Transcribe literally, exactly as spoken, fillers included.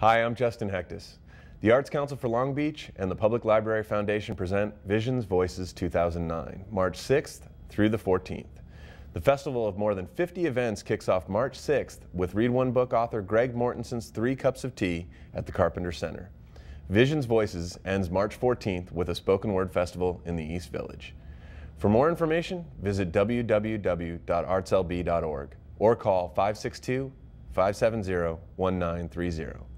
Hi, I'm Justin Hectus. The Arts Council for Long Beach and the Public Library Foundation present Visions Voices two thousand nine, March sixth through the fourteenth. The festival of more than fifty events kicks off March sixth with Read One Book author Greg Mortenson's Three Cups of Tea at the Carpenter Center. Visions Voices ends March fourteenth with a spoken word festival in the East Village. For more information, visit w w w dot arts l b dot org or call five six two, five seven zero, one nine three zero.